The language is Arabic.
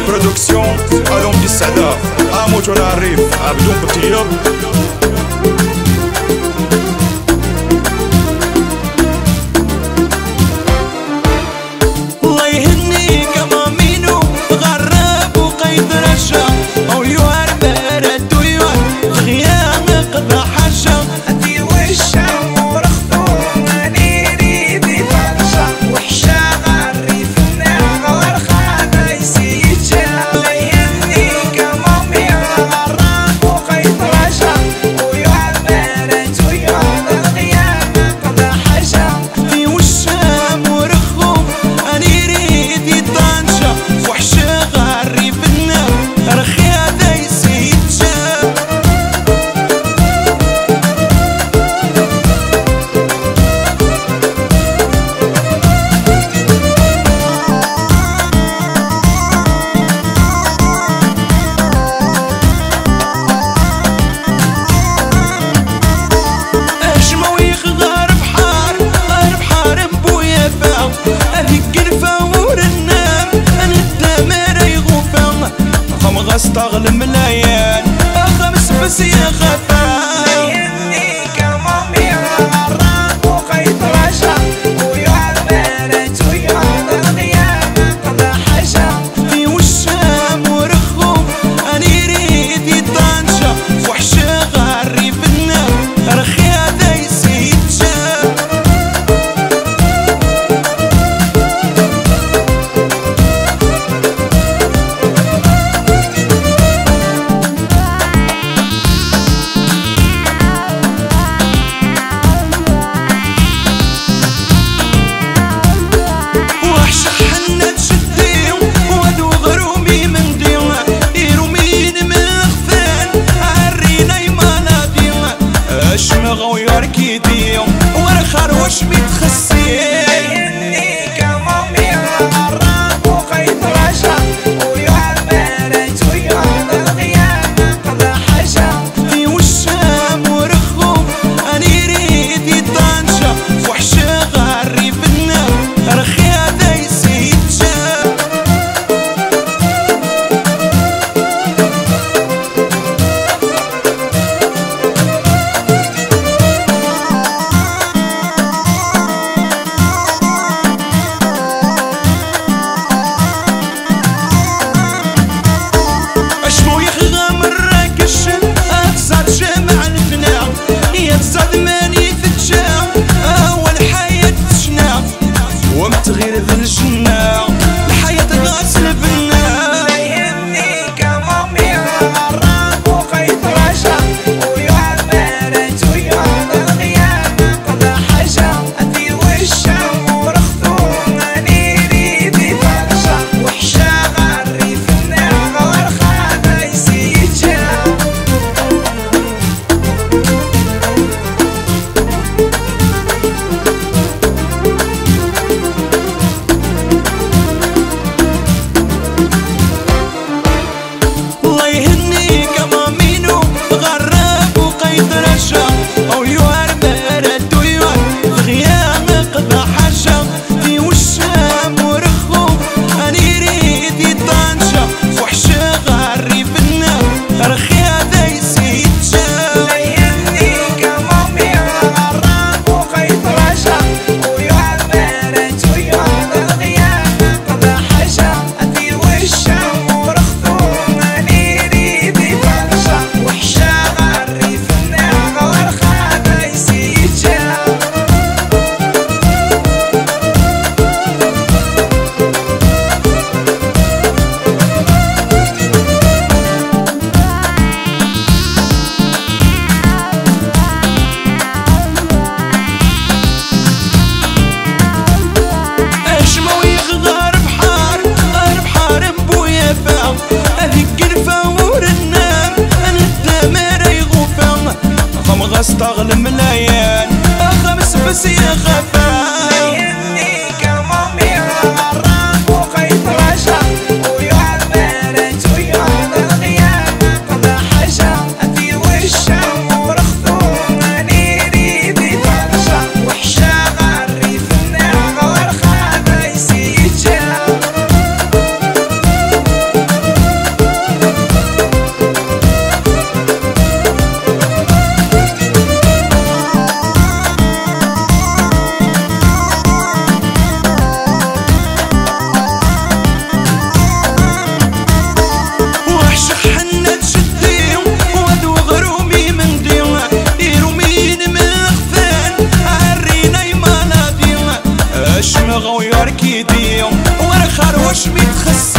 برودكسيون الوم دي السعدة اموت ولا الريف بدون بطيب. استغل ملايين خمس بس يا خفاف يني كمامي غراب وقيت رشا ويعملت ويعمل القيامة قد حشا في والشام ورخوم أنا يريد يطنشا وحشا غري في النار رخي هذا يسيد شاف غوير كيدي ورخر وش بتخسي يني كمامي غراب وقيت رشا ويعملت ويعمل القيامة قد حشا في والشام ورخوم أنا يريد يطنشا وحشا غري في النار رخي هذا يسيد شاف تغير ذا الجنة الحياة غاسل بالنار يني كمامي غراب وقيت رشا ويعملت ويعمل القيامة قد حشا أدي والشام ورخثوم أنا يريد يطرشا وحشا غري في النار ورخا يسيد شاف استغل ملايين خمس بس يا خفاف يني كمامي غراب وقيت رشا ويعملت ويعمل القيامة قد حشا أدي والشام ورخثوم أنا يريد يطرشا وحشا غري في النار ورخا يسيد شاف واش ميتخسر